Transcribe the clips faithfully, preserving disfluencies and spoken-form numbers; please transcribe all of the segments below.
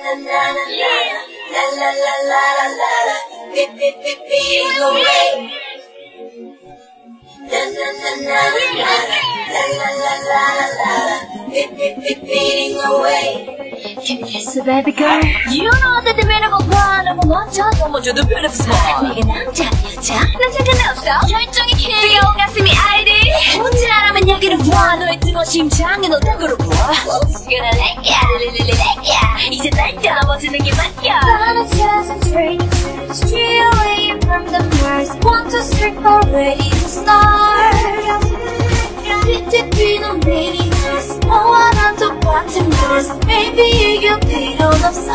La la la la la la la, beat beat beat beating away. La la la la la la la la la la la, beat beat beat beating away. So baby girl, you know that the beautiful one 너무 멋져 너무 저도 beautiful. 네가 남자 여자 난 상관없어. 열정이 뜨거운 가슴이 아이디. 뭔지 알아면 여기로 와. 너의 뜨거운 심장에 너 딱 걸어봐. Gonna like ya, really like ya. 이제 날 떠나보지는 게 맞야. Promises and strangers, stray away from the Mars. One, two, three, four, ready to start. 뒤집히는 meaningless. 너와 난 똑같은 girls. Maybe 이겨 필요는 없어.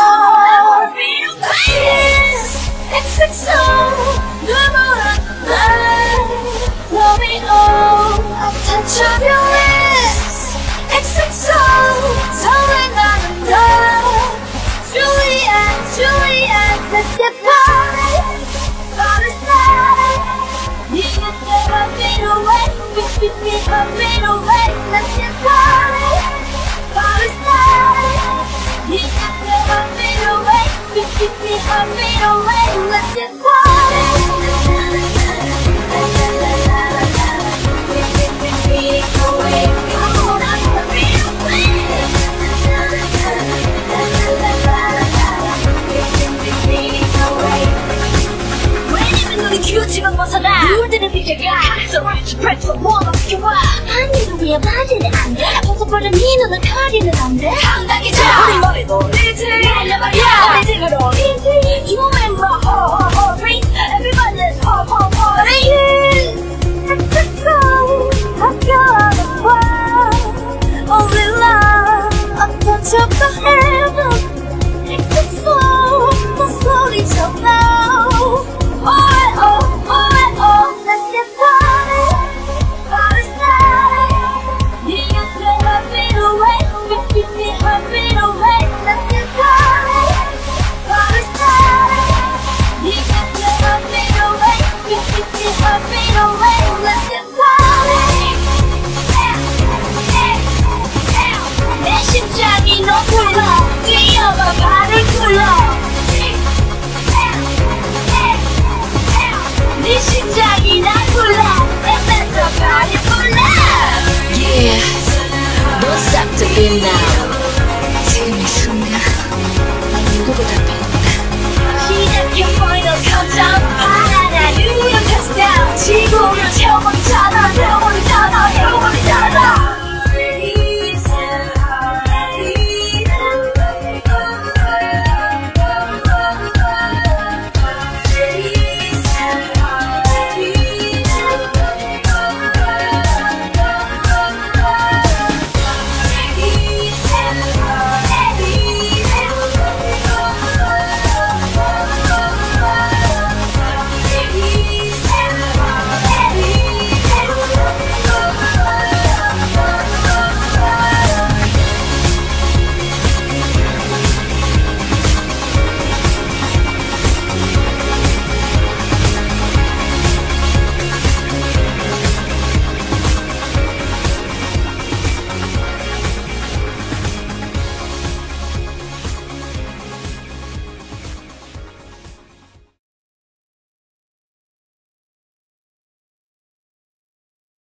Kiss, X X O, 누구랑 날 Love me all, a touch of your lips. X X O, 설레나는 너 Juliet, Juliet, let's get party. Party started. 네가 내가 fade away, beat beat beat my fade away. Let's get party. Party started. 네가 내가 fade away, beat beat beat my fade away. Let's get party. Beat beat beat beating away. 규칙은 벗어나 룰들을 비켜가 So rich, press for more of you are 반대로 위에 바지는 안돼 벗어버린 네 눈은 가리는 안돼 당당해져 우리 머리도 리틀 날려버려 리틀으로 리틀 You and my whole whole whole dream Everybody let's pop pop pop Yes, X X O 학교하는 와 Only love, a touch of the hair